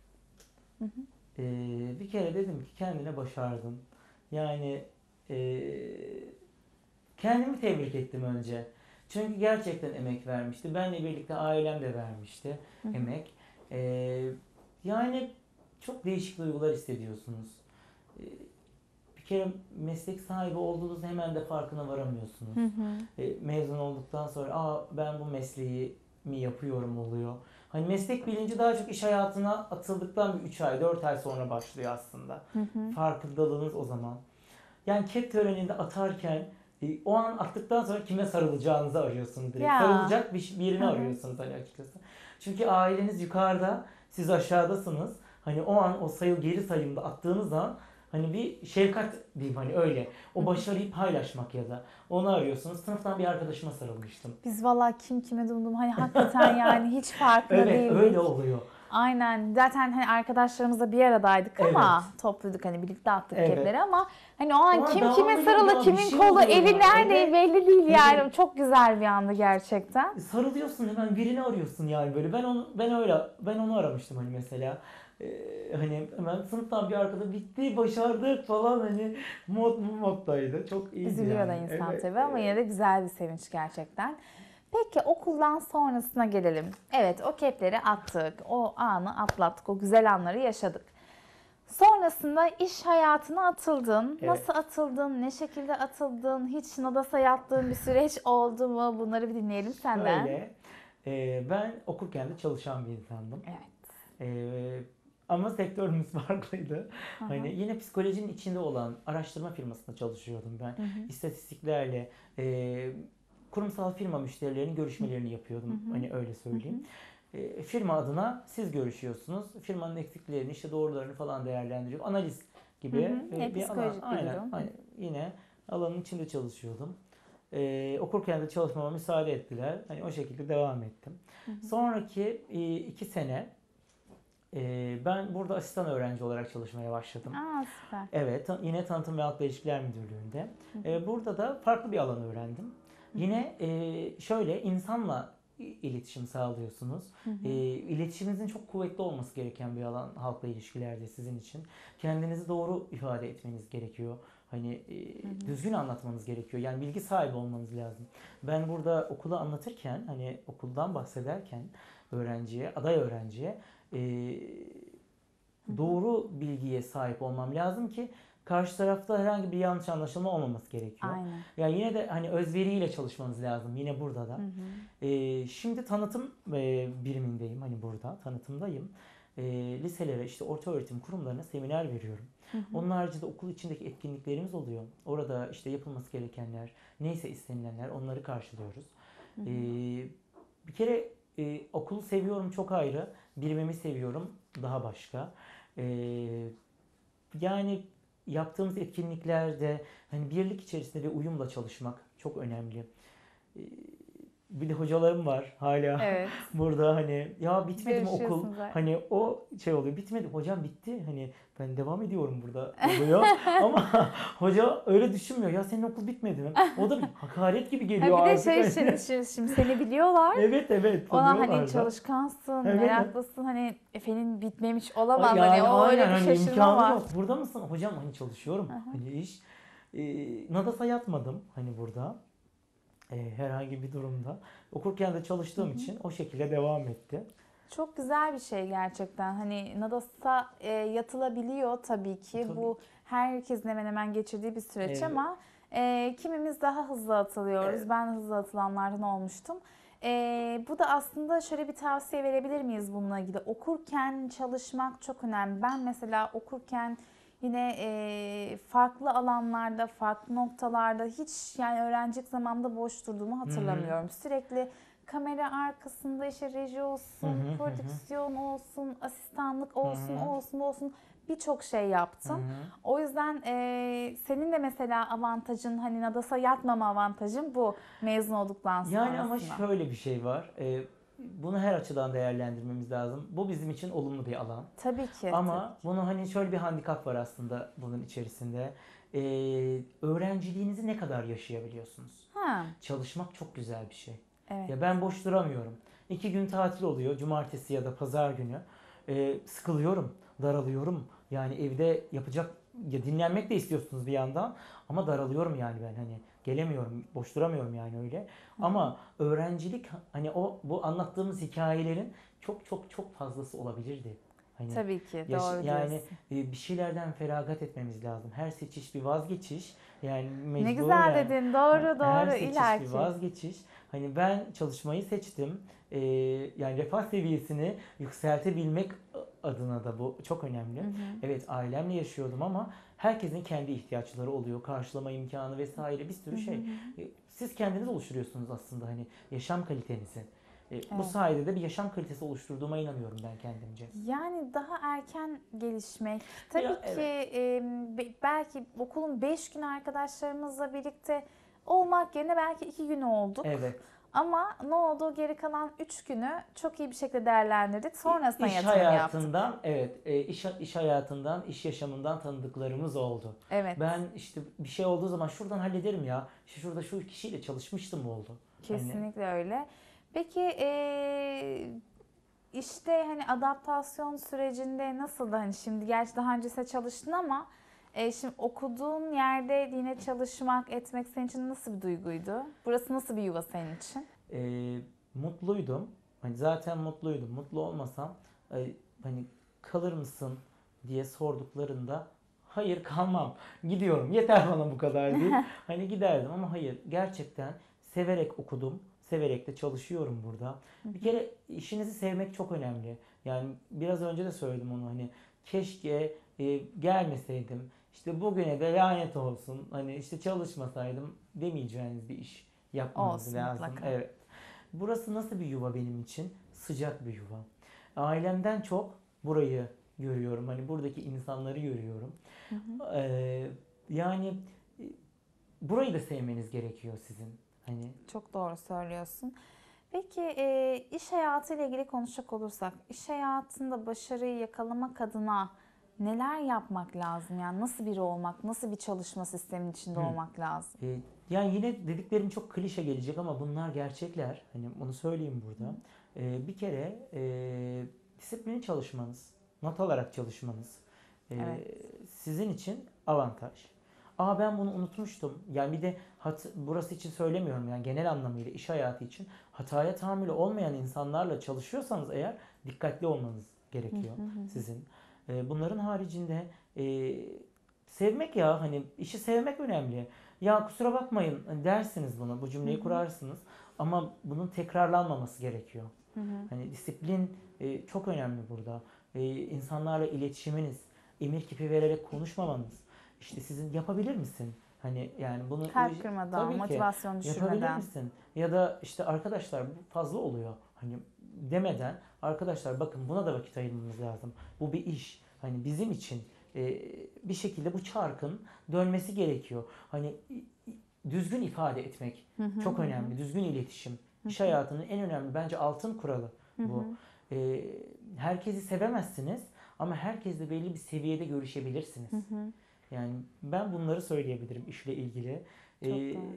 [SPEAKER 2] Ee, bir kere dedim ki kendine başardın. Yani ee, kendimi tebrik ettim önce. Çünkü gerçekten emek vermişti. Benle birlikte ailem de vermişti
[SPEAKER 1] Hı hı.
[SPEAKER 2] emek. Ee, yani çok değişik duygular hissediyorsunuz. Ee, bir kere meslek sahibi olduğunuzda hemen de farkına varamıyorsunuz.
[SPEAKER 1] Hı hı.
[SPEAKER 2] E, mezun olduktan sonra aa ben bu mesleği mi yapıyorum oluyor. Hani meslek bilinci daha çok iş hayatına atıldıktan bir üç ay dört ay sonra başlıyor aslında.
[SPEAKER 1] Hı hı.
[SPEAKER 2] Farkındalığınız o zaman. Yani kep töreninde atarken e, o an attıktan sonra kime sarılacağınızı arıyorsunuz direkt.
[SPEAKER 1] Ya.
[SPEAKER 2] Sarılacak bir, birini
[SPEAKER 1] Hı hı.
[SPEAKER 2] arıyorsunuz hani açıkçası. Çünkü aileniz yukarıda, siz aşağıdasınız. Hani o an o sayı geri sayımda attığınız zaman hani bir şefkat diyeyim hani öyle. O başarıyı paylaşmak ya da onu arıyorsunuz. Sınıftan bir arkadaşıma sarılmıştım.
[SPEAKER 1] Biz valla kim kime dumdum hani hakikaten yani hiç farkında
[SPEAKER 2] Evet
[SPEAKER 1] değildik.
[SPEAKER 2] öyle oluyor.
[SPEAKER 1] Aynen. Zaten hani arkadaşlarımızla bir aradaydık ama topluyduk hani birlikte attık
[SPEAKER 2] Evet.
[SPEAKER 1] kepleri ama hani o an
[SPEAKER 2] O an
[SPEAKER 1] kim
[SPEAKER 2] devamlı
[SPEAKER 1] kime
[SPEAKER 2] yok
[SPEAKER 1] sarılı,
[SPEAKER 2] ya, bir
[SPEAKER 1] kimin
[SPEAKER 2] şey
[SPEAKER 1] kolu,
[SPEAKER 2] oluyor
[SPEAKER 1] eli
[SPEAKER 2] ya.
[SPEAKER 1] nerede
[SPEAKER 2] Evet.
[SPEAKER 1] belli değil yani.
[SPEAKER 2] Evet.
[SPEAKER 1] Çok güzel bir andı gerçekten.
[SPEAKER 2] Sarılıyorsun hemen birini arıyorsun yani böyle. Ben onu ben öyle ben onu aramıştım hani mesela. Ee, hani hemen sınıftan bir arkadaş bitti başardık falan hani mod bu moddaydı. Çok iyiydi
[SPEAKER 1] Üzülüyor da
[SPEAKER 2] yani.
[SPEAKER 1] insan
[SPEAKER 2] Evet,
[SPEAKER 1] tabii ama
[SPEAKER 2] evet.
[SPEAKER 1] yine de güzel bir sevinç gerçekten. Peki okuldan sonrasına gelelim. Evet o kepleri attık, o anı atlattık, o güzel anları yaşadık. Sonrasında iş hayatına atıldın.
[SPEAKER 2] Evet.
[SPEAKER 1] Nasıl atıldın? Ne şekilde atıldın? Hiç Nadas'a yattığın bir süreç oldu mu? Bunları bir dinleyelim senden.
[SPEAKER 2] Şöyle e, ben okurken de çalışan bir insandım.
[SPEAKER 1] Evet.
[SPEAKER 2] E, ama sektörümüz farklıydı.
[SPEAKER 1] Hı hı.
[SPEAKER 2] Hani yine psikolojinin içinde olan araştırma firmasında çalışıyordum ben.
[SPEAKER 1] Hı hı.
[SPEAKER 2] İstatistiklerle e, kurumsal firma müşterilerinin görüşmelerini yapıyordum.
[SPEAKER 1] Hı hı.
[SPEAKER 2] Hani öyle söyleyeyim. E, firma adına siz görüşüyorsunuz. Firmanın eksiklerini, işte doğrularını falan değerlendiriyor. Analiz gibi
[SPEAKER 1] Hı hı.
[SPEAKER 2] e,
[SPEAKER 1] Yine
[SPEAKER 2] bir alan.
[SPEAKER 1] psikolojik bir
[SPEAKER 2] Aynen,
[SPEAKER 1] durum.
[SPEAKER 2] aynen. Yine alanın içinde çalışıyordum. E, okurken de çalışmama müsaade ettiler. Hani o şekilde devam ettim.
[SPEAKER 1] Hı hı.
[SPEAKER 2] Sonraki e, iki sene e, ben burada asistan öğrenci olarak çalışmaya başladım.
[SPEAKER 1] Aa süper.
[SPEAKER 2] Evet, ta- yine Tanıtım ve Halkla İlişkiler Müdürlüğü'nde. E, burada da farklı bir alan öğrendim. Yine e, şöyle insanla i- iletişim sağlıyorsunuz.
[SPEAKER 1] Hı hı.
[SPEAKER 2] E, iletişiminizin çok kuvvetli olması gereken bir alan halkla ilişkilerde sizin için. Kendinizi doğru ifade etmeniz gerekiyor. Hani e, düzgün anlatmanız gerekiyor. Yani bilgi sahibi olmanız lazım. Ben burada okulu anlatırken, hani okuldan bahsederken öğrenciye, aday öğrenciye e, doğru bilgiye sahip olmam lazım ki karşı tarafta herhangi bir yanlış anlaşılma olmaması gerekiyor.
[SPEAKER 1] Aynen.
[SPEAKER 2] Ya yine de hani özveriyle çalışmanız lazım yine burada da.
[SPEAKER 1] Hı hı.
[SPEAKER 2] Ee, şimdi tanıtım e, birimindeyim hani burada tanıtımdayım. Ee, liselere işte orta öğretim kurumlarına seminer veriyorum.
[SPEAKER 1] Hı hı.
[SPEAKER 2] Onun haricinde okul içindeki etkinliklerimiz oluyor. Orada işte yapılması gerekenler neyse istenilenler onları karşılıyoruz.
[SPEAKER 1] Hı hı.
[SPEAKER 2] Ee, bir kere e, okulu seviyorum çok ayrı. Birimimi seviyorum daha başka. Ee, yani yaptığımız etkinliklerde hani birlik içerisinde ve uyumla çalışmak çok önemli. Ee, bir de hocalarım var hala
[SPEAKER 1] Evet.
[SPEAKER 2] burada hani ya bitmedi mi okul?
[SPEAKER 1] Görüşüyorsunuz zaten.
[SPEAKER 2] Hani o şey oluyor. Bitmedi hocam bitti. Hani ben devam ediyorum burada oluyor. Ama hoca öyle düşünmüyor. Ya senin okul bitmedi mi? O da bir hakaret gibi
[SPEAKER 1] Ha
[SPEAKER 2] geliyor
[SPEAKER 1] bir de
[SPEAKER 2] artık.
[SPEAKER 1] şey
[SPEAKER 2] Hani.
[SPEAKER 1] şimdi, şimdi, şimdi seni biliyorlar.
[SPEAKER 2] Evet evet
[SPEAKER 1] Ona
[SPEAKER 2] tanıyorlar
[SPEAKER 1] hani
[SPEAKER 2] da.
[SPEAKER 1] çalışkansın,
[SPEAKER 2] Evet.
[SPEAKER 1] meraklısın hani efenin bitmemiş olamaz
[SPEAKER 2] Yani
[SPEAKER 1] hani o öyle
[SPEAKER 2] aynen
[SPEAKER 1] bir
[SPEAKER 2] hani
[SPEAKER 1] şaşırma
[SPEAKER 2] imkanı
[SPEAKER 1] var.
[SPEAKER 2] yok. Burada mısın? Hocam hani çalışıyorum.
[SPEAKER 1] Hı hı.
[SPEAKER 2] Hani iş. Ee, Nadas'a yatmadım hani burada. Ee, herhangi bir durumda. Okurken de çalıştığım
[SPEAKER 1] Hı hı.
[SPEAKER 2] için o şekilde devam etti.
[SPEAKER 1] Çok güzel bir şey gerçekten. Hani Nadas'a e, yatılabiliyor tabii ki.
[SPEAKER 2] Tabii.
[SPEAKER 1] Bu herkesin hemen hemen geçirdiği bir süreç
[SPEAKER 2] Evet.
[SPEAKER 1] ama e, kimimiz daha hızlı atılıyoruz.
[SPEAKER 2] Evet.
[SPEAKER 1] Ben hızlı atılanlardan olmuştum. E, bu da aslında şöyle bir tavsiye verebilir miyiz bununla ilgili? Okurken çalışmak çok önemli. Ben mesela okurken yine e, farklı alanlarda, farklı noktalarda hiç yani öğrencilik zamanında boş durduğumu hatırlamıyorum. Sürekli kamera arkasında işte reji olsun,
[SPEAKER 2] Hı hı, hı hı.
[SPEAKER 1] prodüksiyon olsun, asistanlık olsun,
[SPEAKER 2] Hı hı.
[SPEAKER 1] olsun, olsun birçok şey yaptın.
[SPEAKER 2] Hı hı.
[SPEAKER 1] O yüzden e, senin de mesela avantajın, hani Nadas'a yatmama avantajın bu mezun olduktan
[SPEAKER 2] Yani ama
[SPEAKER 1] sonrasında.
[SPEAKER 2] şöyle bir şey var. Ee, bunu her açıdan değerlendirmemiz lazım. Bu bizim için olumlu bir alan.
[SPEAKER 1] Tabii ki, tabii
[SPEAKER 2] Ama
[SPEAKER 1] ki.
[SPEAKER 2] bunu hani şöyle bir handikap var aslında bunun içerisinde. Ee, öğrenciliğinizi ne kadar yaşayabiliyorsunuz?
[SPEAKER 1] Ha,
[SPEAKER 2] Çalışmak çok güzel bir şey.
[SPEAKER 1] evet.
[SPEAKER 2] Ya ben boş duramıyorum. İki gün tatil oluyor. Cumartesi ya da pazar günü. Ee, sıkılıyorum, daralıyorum. Yani evde yapacak, ya dinlenmek de istiyorsunuz bir yandan. Ama daralıyorum yani ben hani. Gelemiyorum, boş duramıyorum yani öyle. Ama öğrencilik hani o bu anlattığımız hikayelerin çok çok çok fazlası olabilirdi. Hani
[SPEAKER 1] Tabii ki,
[SPEAKER 2] yaş-
[SPEAKER 1] doğru
[SPEAKER 2] yani
[SPEAKER 1] diyorsun.
[SPEAKER 2] e, bir şeylerden feragat etmemiz lazım. Her seçiş bir vazgeçiş. Yani
[SPEAKER 1] Ne güzel
[SPEAKER 2] mecburen
[SPEAKER 1] dedin, doğru
[SPEAKER 2] her
[SPEAKER 1] doğru,
[SPEAKER 2] seçiş bir
[SPEAKER 1] illaki.
[SPEAKER 2] vazgeçiş. Hani ben çalışmayı seçtim. Ee, yani refah seviyesini yükseltebilmek adına da bu çok önemli.
[SPEAKER 1] Hı hı.
[SPEAKER 2] Evet, ailemle yaşıyordum ama herkesin kendi ihtiyaçları oluyor. Karşılama imkanı vesaire bir sürü
[SPEAKER 1] Hı hı
[SPEAKER 2] şey.
[SPEAKER 1] hı.
[SPEAKER 2] Ee, Siz kendiniz oluşturuyorsunuz aslında hani yaşam kalitenizi. Ee, Bu
[SPEAKER 1] Evet.
[SPEAKER 2] sayede de bir yaşam kalitesi oluşturduğuma inanıyorum ben kendimce.
[SPEAKER 1] Yani daha erken gelişmek.
[SPEAKER 2] Ya,
[SPEAKER 1] Tabii ki
[SPEAKER 2] evet.
[SPEAKER 1] e, be- belki okulun beş günü arkadaşlarımızla birlikte olmak yerine belki iki gün olduk.
[SPEAKER 2] Evet.
[SPEAKER 1] Ama ne oldu? Geri kalan üç günü çok iyi bir şekilde değerlendirdik. Sonrasında
[SPEAKER 2] İş
[SPEAKER 1] yatırım yaptık.
[SPEAKER 2] hayatından, evet, e, iş iş hayatından, iş yaşamından tanıdıklarımız oldu.
[SPEAKER 1] Evet,
[SPEAKER 2] Ben işte bir şey olduğu zaman şuradan hallederim ya. İşte şurada şu kişiyle çalışmıştım oldu. Hani
[SPEAKER 1] kesinlikle öyle. Peki e, işte hani adaptasyon sürecinde nasıldı? Hani şimdi gerçi daha öncesinde çalıştın ama e, şimdi okuduğun yerde yine çalışmak, etmek senin için nasıl bir duyguydu? Burası nasıl bir yuva senin için?
[SPEAKER 2] e, mutluydum. Hani zaten mutluydum. Mutlu olmasam e, hani kalır mısın diye sorduklarında hayır kalmam. Gidiyorum. Yeter bana bu kadar deyip hani giderdim ama hayır. Gerçekten severek okudum. Severek de çalışıyorum burada. Bir kere işinizi sevmek çok önemli. Yani biraz önce de söyledim onu hani keşke e, gelmeseydim. İşte bugüne de lanet olsun. Hani işte çalışmasaydım demeyeceğiniz bir iş yapmanız
[SPEAKER 1] Olsun
[SPEAKER 2] lazım.
[SPEAKER 1] mutlaka.
[SPEAKER 2] Evet. Burası nasıl bir yuva benim için? Sıcak bir yuva. Ailemden çok burayı görüyorum. Hani buradaki insanları görüyorum.
[SPEAKER 1] Hı hı.
[SPEAKER 2] Ee, yani e, burayı da sevmeniz gerekiyor sizin. Hani
[SPEAKER 1] Çok doğru söylüyorsun. Peki e, iş hayatı ile ilgili konuşacak olursak, iş hayatında başarıyı yakalamak adına neler yapmak lazım? Yani nasıl biri olmak, nasıl bir çalışma sistemin içinde
[SPEAKER 2] hı.
[SPEAKER 1] olmak lazım?
[SPEAKER 2] Ee, yani yine dediklerim çok klişe gelecek ama bunlar gerçekler. Hani onu söyleyeyim burada. Ee, bir kere e, disiplini çalışmanız, not alarak çalışmanız e,
[SPEAKER 1] Evet.
[SPEAKER 2] sizin için avantaj. Aa ben bunu unutmuştum. Yani bir de hat, burası için söylemiyorum yani genel anlamıyla iş hayatı için hataya tahammülü olmayan insanlarla çalışıyorsanız eğer dikkatli olmanız gerekiyor sizin. Ee, bunların haricinde e, sevmek ya hani işi sevmek önemli. Ya kusura bakmayın hani dersiniz bunu, bu
[SPEAKER 1] Hı
[SPEAKER 2] cümleyi
[SPEAKER 1] hı.
[SPEAKER 2] kurarsınız ama bunun tekrarlanmaması gerekiyor.
[SPEAKER 1] Hı hı.
[SPEAKER 2] Hani disiplin e, çok önemli burada. E, insanlarla iletişiminiz, emir kipi vererek konuşmamanız. İşte sizin yapabilir misin? Hani yani bunu
[SPEAKER 1] Kalp kırmadan,
[SPEAKER 2] tabii ki
[SPEAKER 1] motivasyon
[SPEAKER 2] yapabilir
[SPEAKER 1] düşürmeden.
[SPEAKER 2] misin? Ya da işte arkadaşlar bu fazla oluyor. Hani demeden arkadaşlar bakın buna da vakit ayırmamız lazım. Bu bir iş. Hani bizim için e, bir şekilde bu çarkın dönmesi gerekiyor. Hani düzgün ifade etmek
[SPEAKER 1] Hı hı
[SPEAKER 2] çok
[SPEAKER 1] hı hı.
[SPEAKER 2] önemli. Düzgün iletişim. İş hayatının en önemli bence altın kuralı
[SPEAKER 1] Hı
[SPEAKER 2] bu.
[SPEAKER 1] hı.
[SPEAKER 2] Ee, herkesi sevemezsiniz ama herkesle belli bir seviyede görüşebilirsiniz.
[SPEAKER 1] Hı hı.
[SPEAKER 2] Yani ben bunları söyleyebilirim işle ilgili.
[SPEAKER 1] Çok
[SPEAKER 2] Ee,
[SPEAKER 1] doğru.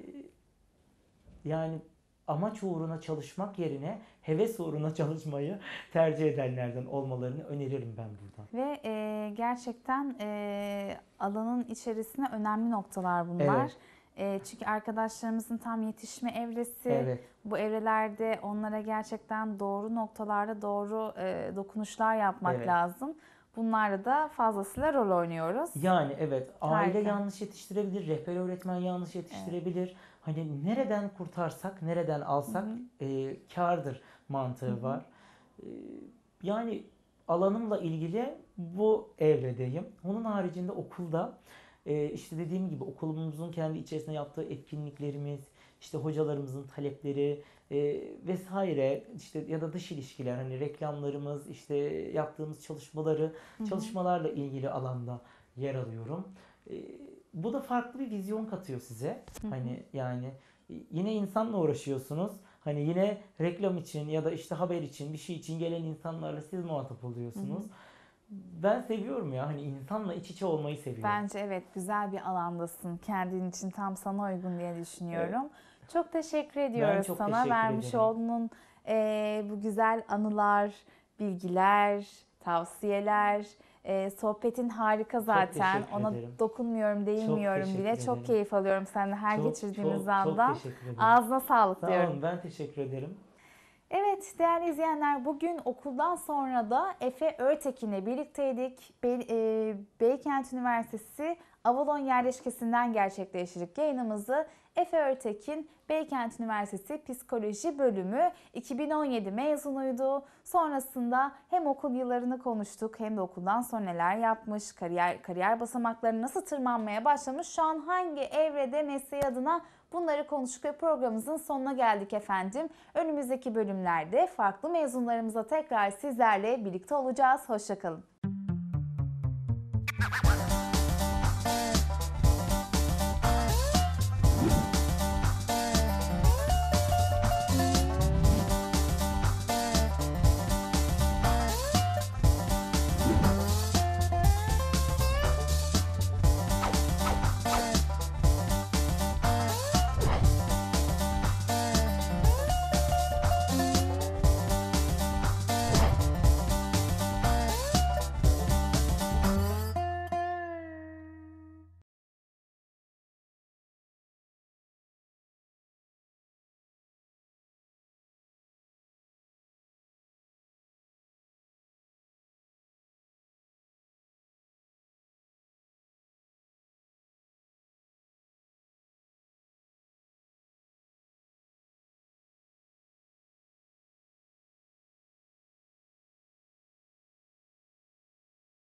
[SPEAKER 2] yani amaç uğruna çalışmak yerine heves uğruna çalışmayı tercih edenlerden olmalarını öneririm ben buradan.
[SPEAKER 1] Ve e, gerçekten e, alanın içerisine önemli noktalar bunlar.
[SPEAKER 2] Evet,
[SPEAKER 1] E, çünkü arkadaşlarımızın tam yetişme evresi,
[SPEAKER 2] evet,
[SPEAKER 1] bu evrelerde onlara gerçekten doğru noktalarda doğru e, dokunuşlar yapmak
[SPEAKER 2] evet.
[SPEAKER 1] lazım. Bunlarda da fazlasıyla rol oynuyoruz.
[SPEAKER 2] Yani evet aile
[SPEAKER 1] Harika.
[SPEAKER 2] yanlış yetiştirebilir, rehber öğretmen yanlış
[SPEAKER 1] Evet.
[SPEAKER 2] yetiştirebilir. Hani nereden kurtarsak, nereden
[SPEAKER 1] Hı
[SPEAKER 2] alsak
[SPEAKER 1] hı.
[SPEAKER 2] e, kârdır
[SPEAKER 1] Hı
[SPEAKER 2] mantığı
[SPEAKER 1] hı.
[SPEAKER 2] var. E, yani alanımla ilgili bu evredeyim. Onun haricinde okulda e, işte dediğim gibi okulumuzun kendi içerisinde yaptığı etkinliklerimiz, işte hocalarımızın talepleri e, vesaire, işte ya da dış ilişkiler, hani reklamlarımız, işte yaptığımız çalışmaları,
[SPEAKER 1] Hı hı.
[SPEAKER 2] çalışmalarla ilgili alanda yer alıyorum. E, Bu da farklı bir vizyon katıyor size.
[SPEAKER 1] Hı hı.
[SPEAKER 2] Hani yani yine insanla uğraşıyorsunuz. Hani yine reklam için ya da işte haber için, bir şey için gelen insanlarla siz muhatap
[SPEAKER 1] Hı hı.
[SPEAKER 2] oluyorsunuz. Ben seviyorum ya, hani insanla iç içe olmayı seviyorum.
[SPEAKER 1] Bence evet, güzel bir alandasın. Kendin için tam sana uygun diye
[SPEAKER 2] Evet.
[SPEAKER 1] düşünüyorum. Çok teşekkür
[SPEAKER 2] Ben
[SPEAKER 1] ediyoruz
[SPEAKER 2] çok
[SPEAKER 1] sana.
[SPEAKER 2] teşekkür
[SPEAKER 1] Vermiş
[SPEAKER 2] ederim.
[SPEAKER 1] olduğun eee, bu güzel anılar, bilgiler, tavsiyeler, eee, sohbetin harika
[SPEAKER 2] Çok
[SPEAKER 1] zaten.
[SPEAKER 2] teşekkür
[SPEAKER 1] Ona
[SPEAKER 2] ederim.
[SPEAKER 1] dokunmuyorum,
[SPEAKER 2] Çok
[SPEAKER 1] değinmiyorum bile.
[SPEAKER 2] teşekkür
[SPEAKER 1] Çok
[SPEAKER 2] ederim.
[SPEAKER 1] keyif alıyorum seninle her
[SPEAKER 2] Çok
[SPEAKER 1] geçirdiğimiz
[SPEAKER 2] çok çok
[SPEAKER 1] anda.
[SPEAKER 2] teşekkür ederim.
[SPEAKER 1] Ağzına sağlık
[SPEAKER 2] Sağ
[SPEAKER 1] diyorum.
[SPEAKER 2] olun, ben teşekkür ederim.
[SPEAKER 1] Evet değerli izleyenler, bugün okuldan sonra da Efe Örtekin'le birlikteydik. Be- e, Beykent Üniversitesi Avalon yerleşkesinden gerçekleştirdik yayınımızı. Efe Örtekin, Beykent Üniversitesi Psikoloji Bölümü iki bin on yedi mezunuydu. Sonrasında hem okul yıllarını konuştuk hem de okuldan sonra neler yapmış, kariyer kariyer basamaklarını nasıl tırmanmaya başlamış, şu an hangi evrede mesleği adına, bunları konuştuk ve programımızın sonuna geldik efendim. Önümüzdeki bölümlerde farklı mezunlarımızla tekrar sizlerle birlikte olacağız. Hoşça kalın.